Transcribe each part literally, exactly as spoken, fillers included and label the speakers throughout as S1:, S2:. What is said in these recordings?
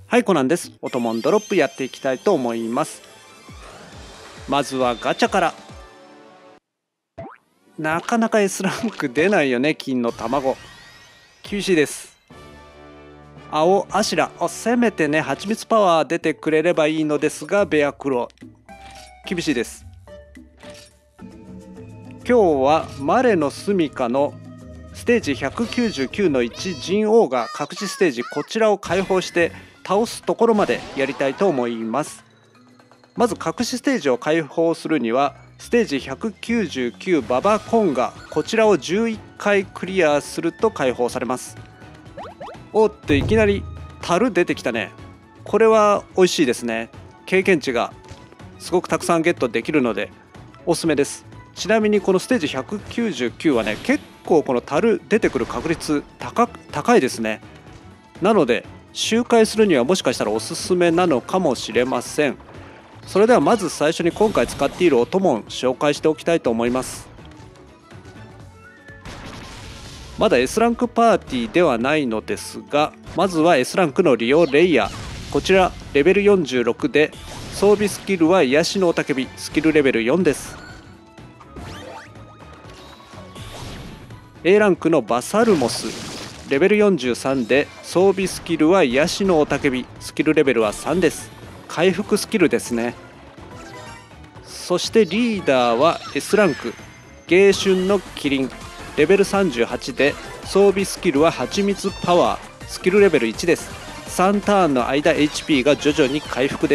S1: はい、コナンです。オトモンドロップやっていきたいと思います。まずはガチャから。なかなか S ランク出ないよね。金の卵厳しいです。青アシラ、せめてね蜂蜜パワー出てくれればいいのですが、ベアクロ厳しいです。今日はマレの住みかのステージひゃくきゅうじゅうきゅうのいちジンオウが隠しステージ、こちらを開放して倒すところまでやりたいと思います。まず隠しステージを開放するにはステージひゃくきゅうじゅうきゅうババコンガ、こちらをじゅういっかいクリアすると開放されます。おっと、いきなり樽出てきたね。これは美味しいですね。経験値がすごくたくさんゲットできるのでおすすめです。ちなみにこのステージひゃくきゅうじゅうきゅうはね、結構この樽出てくる確率 高, 高いですね。なので周回するにはもしかしたらおすすめなのかもしれません。それではまず最初に今回使っているオトモン紹介しておきたいと思います。まだ S ランクパーティーではないのですが、まずは S ランクのリオレイヤー、こちらレベルよんじゅうろくで装備スキルは癒しの雄たけび、スキルレベルよんです。 A ランクのバサルモスレベルよんじゅうさんで装備スキルは癒しの雄たけび、スキルレベルはさんです。回復スキルですね。そしてリーダーは S ランク芸春のキリンレベルさんじゅうはちで装備スキルは蜂蜜パワー、スキルレベルいちです。さんターンの間 エイチピー が徐々に回復です。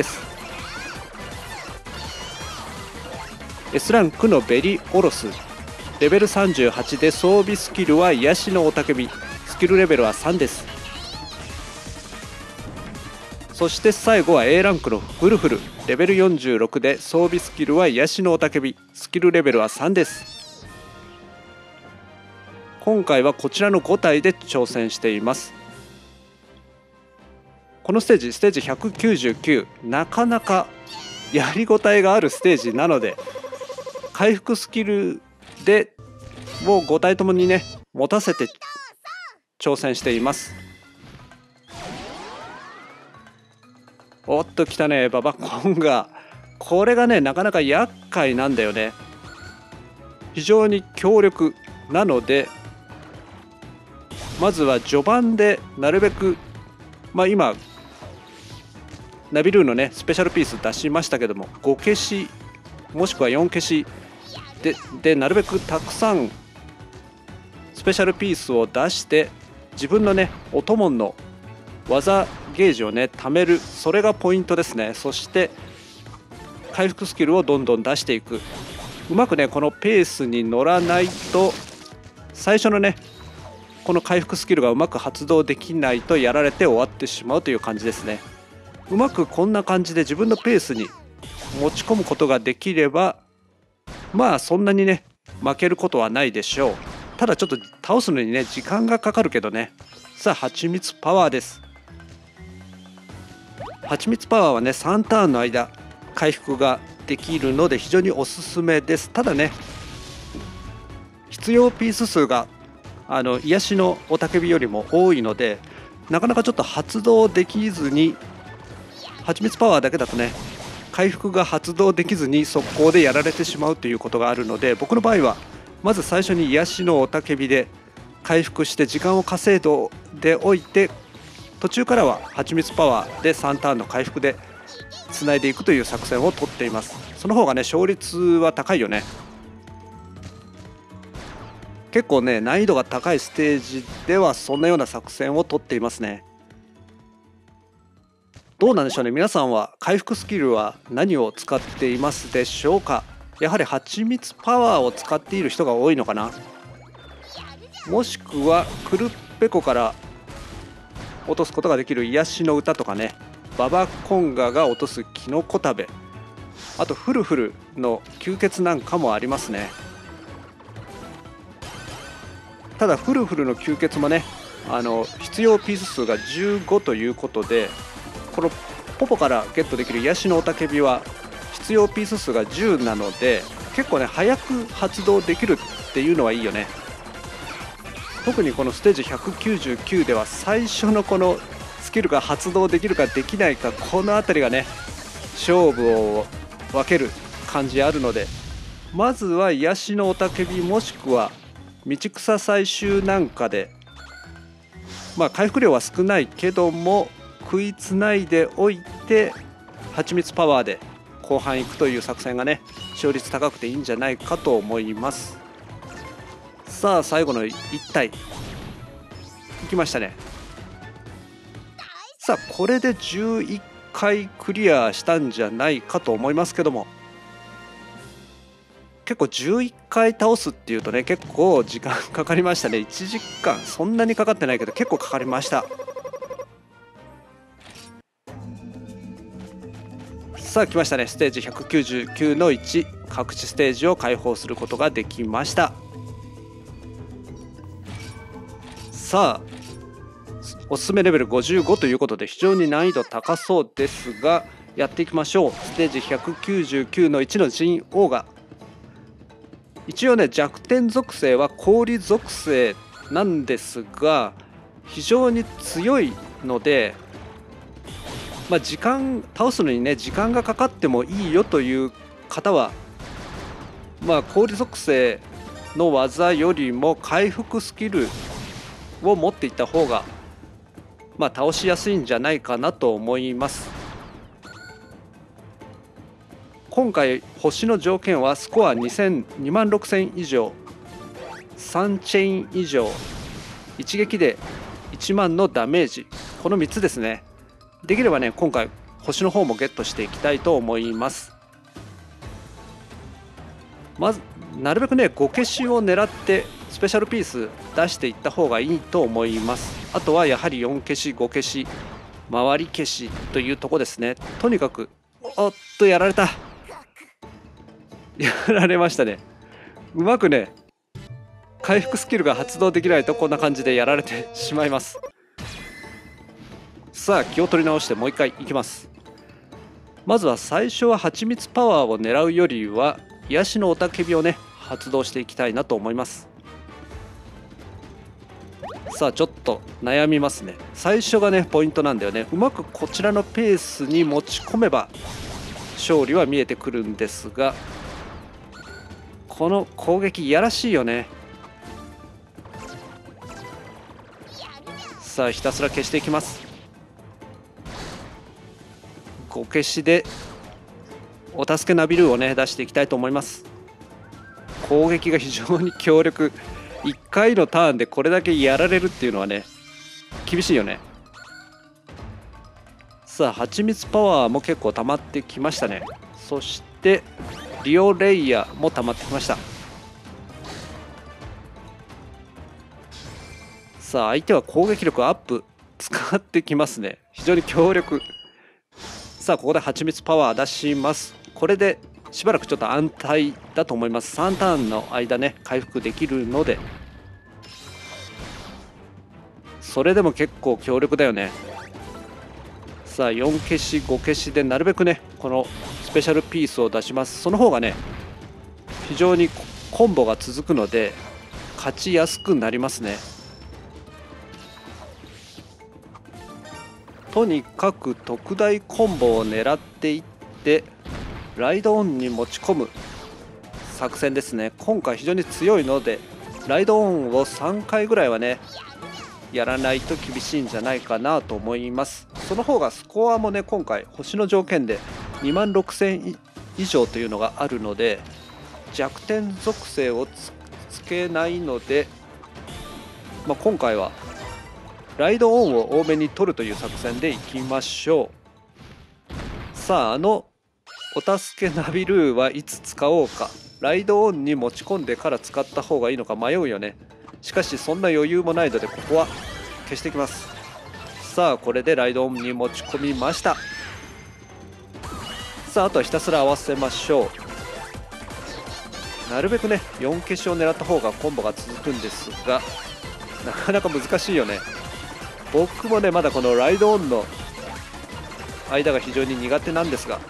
S1: S ランクのベリオロスレベルさんじゅうはちで装備スキルは癒しの雄たけび、スキルレベルはさんです。そして最後は A ランクのフルフルレベルよんじゅうろくで装備スキルは癒しの雄たけび、スキルレベルはさんです。今回はこちらのご体で挑戦しています。このステージステージひゃくきゅうじゅうきゅう、なかなかやりごたえがあるステージなので、回復スキルでもうご体ともにね持たせて挑戦しています。おっと来たね、ババコンガ。これがねなかなか厄介なんだよね。非常に強力なので、まずは序盤でなるべく、まあ今ナビルーのねスペシャルピース出しましたけども、ご消しもしくはよん消し で, でなるべくたくさんスペシャルピースを出して自分のねオトモンの技ゲージをね貯める、それがポイントですね。そして回復スキルをどんどん出していく。うまくねこのペースに乗らないと、最初のねこの回復スキルがうまく発動できないとやられて終わってしまうという感じですね。うまくこんな感じで自分のペースに持ち込むことができれば、まあそんなにね負けることはないでしょう。ただちょっと倒すのにね時間がかかるけどね。さあ蜂蜜パワーです。蜂蜜パワーはねさんターンの間回復ができるので非常におすすめです。ただね必要ピース数があの癒しの雄たけびよりも多いので、なかなかちょっと発動できずに、蜂蜜パワーだけだとね回復が発動できずに速攻でやられてしまうということがあるので、僕の場合はまず最初に癒しの雄たけびで回復して時間を稼いでおいて、途中からは蜂蜜パワーでさんターンの回復でつないでいくという作戦をとっています。その方がね勝率は高いよね。結構ね難易度が高いステージではそんなような作戦をとっていますね。どうなんでしょうね、皆さんは回復スキルは何を使っていますでしょうか。やはり蜂蜜パワーを使っている人が多いのかな。もしくはクルッペコから落とすことができる癒しの歌とかね、ババコンガが落とすキノコ食べ、あとフルフルの吸血なんかもありますね。ただフルフルの吸血もねあの必要ピース数がじゅうごということで、このポポからゲットできる癒しの雄たけびは必要ピース数がじゅうなので、結構ね早く発動できるっていうのはいいよね。特にこのステージひゃくきゅうじゅうきゅうでは最初のこのスキルが発動できるかできないか、この辺りがね勝負を分ける感じあるので、まずは癒しの雄たけびもしくは道草採集なんかで、まあ回復量は少ないけども食いつないでおいて蜂蜜パワーで後半行くという作戦がね勝率高くていいんじゃないかと思います。さあ最後のいち体いきましたね。さあこれでじゅういっかいクリアしたんじゃないかと思いますけども、結構じゅういっかい倒すっていうとね結構時間かかりましたね。いちじかんそんなにかかってないけど結構かかりました。さあ来ましたね。ステージひゃくきゅうじゅうきゅうのいち、各地ステージを開放することができました。さあおすすめレベルごじゅうごということで非常に難易度高そうですが、やっていきましょう。ステージひゃくきゅうじゅうきゅうのいちのジンオーガ、一応ね弱点属性は氷属性なんですが非常に強いので、まあ、時間倒すのにね時間がかかってもいいよという方は、まあ、氷属性の技よりも回復スキルを持っていった方が、まあ、倒しやすいんじゃないかなと思います。今回星の条件はスコアにまんろくせん以上、さんチェイン以上、一撃でいちまんのダメージ、このみっつですね。できればね今回星の方もゲットしていきたいと思います。まずなるべくねご消しを狙ってスペシャルピース出していった方がいいと思います。あとはやはりよん消しご消し回り消しというとこですね。とにかくおっとやられたやられましたね。うまくね回復スキルが発動できないとこんな感じでやられてしまいます。さあ気を取り直してもう一回いきます。まずは最初は蜂蜜パワーを狙うよりは癒しの雄たけびをね発動していきたいなと思います。さあちょっと悩みますね。最初がねポイントなんだよね。うまくこちらのペースに持ち込めば勝利は見えてくるんですが、この攻撃いやらしいよね。さあひたすら消していきます。ご消しでお助けナビルーをね出していきたいと思います。攻撃が非常に強力、いっかいのターンでこれだけやられるっていうのはね厳しいよね。さあ蜂蜜パワーも結構溜まってきましたね。そしてリオレイヤーも溜まってきました。さあ相手は攻撃力アップ使ってきますね。非常に強力。さあここで蜂蜜パワー出します。これでしばらくちょっと安泰だと思います。さんターンの間ね回復できるので、それでも結構強力だよね。さあよん消しご消しでなるべくねこのスペシャルピースを出します。その方がね非常にコンボが続くので勝ちやすくなりますね。とにかく特大コンボを狙っていってライドオンに持ち込む作戦ですね。今回非常に強いのでライドオンをさんかいぐらいはねやらないと厳しいんじゃないかなと思います。その方がスコアもね今回星の条件でにまんろくせん以上というのがあるので弱点属性を つ, つけないので、まあ、今回はライドオンを多めに取るという作戦でいきましょう。さああのお助けナビルーはいつ使おうか。ライドオンに持ち込んでから使った方がいいのか迷うよね。しかしそんな余裕もないのでここは消していきます。さあこれでライドオンに持ち込みました。さああとはひたすら合わせましょう。なるべくねよん消しを狙った方がコンボが続くんですがなかなか難しいよね。僕もねまだこのライドオンの間が非常に苦手なんですが、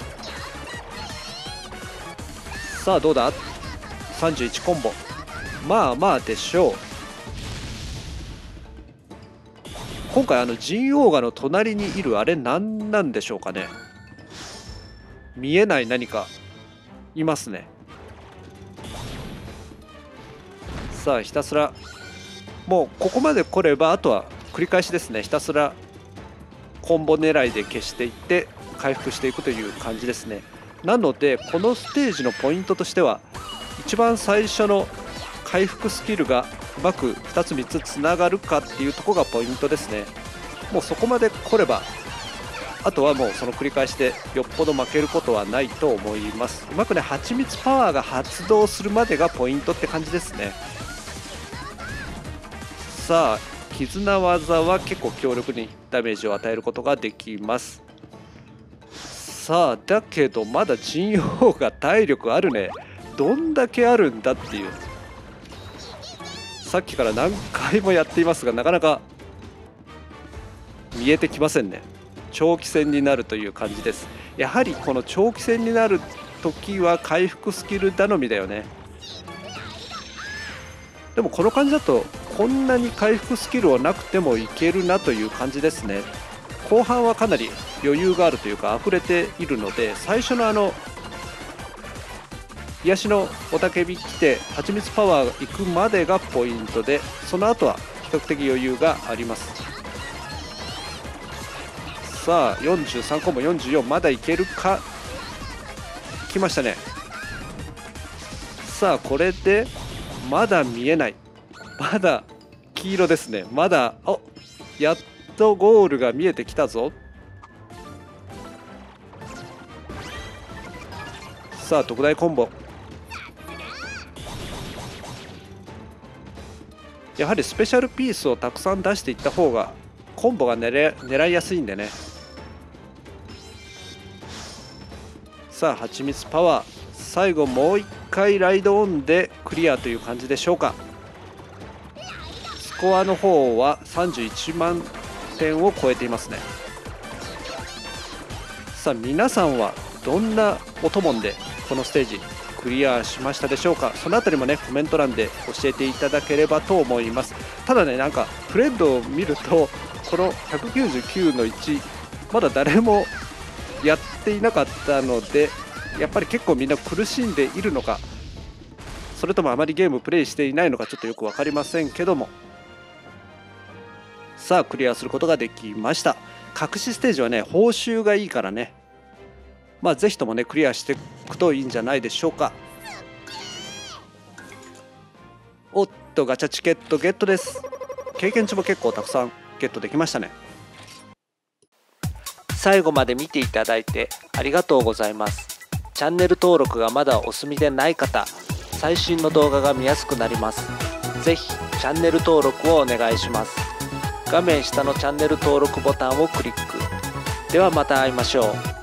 S1: さあどうださんじゅういちコンボ、まあまあでしょう。 今回あのジンオウガの隣にいるあれ何なんでしょうかね。見えない何かいますね。さあひたすらもうここまで来ればあとは繰り返しですね。ひたすらコンボ狙いで消していって回復していくという感じですね。なのでこのステージのポイントとしては一番最初の回復スキルがうまくふたつみっつつながるかっていうところがポイントですね。もうそこまで来ればあとはもうその繰り返しでよっぽど負けることはないと思います。うまくねはちみつパワーが発動するまでがポイントって感じですね。さあ絆技は結構強力にダメージを与えることができます。さあだけどまだジンオウが体力あるね。どんだけあるんだっていう、さっきから何回もやっていますがなかなか見えてきませんね。長期戦になるという感じです。やはりこの長期戦になる時は回復スキル頼みだよね。でもこの感じだとこんなに回復スキルはなくてもいけるなという感じですね。後半はかなり余裕があるというか溢れているので、最初のあの癒しの雄たけび来てはちみつパワーがいくまでがポイントで、その後は比較的余裕があります。さあよんじゅうさんコンボよんじゅうよんまだいけるか。来ましたね。さあこれでまだ見えない、まだ黄色ですね。まだおやっとゴールが見えてきたぞ。さあ特大コンボ、やはりスペシャルピースをたくさん出していった方がコンボが狙狙いやすいんでね。さあはちみつパワー、最後もういっかいライドオンでクリアという感じでしょうか。スコアの方はさんじゅういちまんてんを超えていますね。さあ皆さんはどんなお供でこのステージクリアしましたでしょうか。そのあたりもねコメント欄で教えていただければと思います。ただねなんかフレンドを見るとこのひゃくきゅうじゅうきゅうのいちまだ誰もやっていなかったので、やっぱり結構みんな苦しんでいるのか、それともあまりゲームプレイしていないのかちょっとよく分かりませんけども、さあクリアすることができました。隠しステージはね報酬がいいからね、まあぜひともねクリアしていくといいんじゃないでしょうか。おっとガチャチケットゲットです。経験値も結構たくさんゲットできましたね。最後まで見ていただいてありがとうございます。チャンネル登録がまだお済みでない方、最新の動画が見やすくなります。ぜひチャンネル登録をお願いします。画面下のチャンネル登録ボタンをクリック。ではまた会いましょう。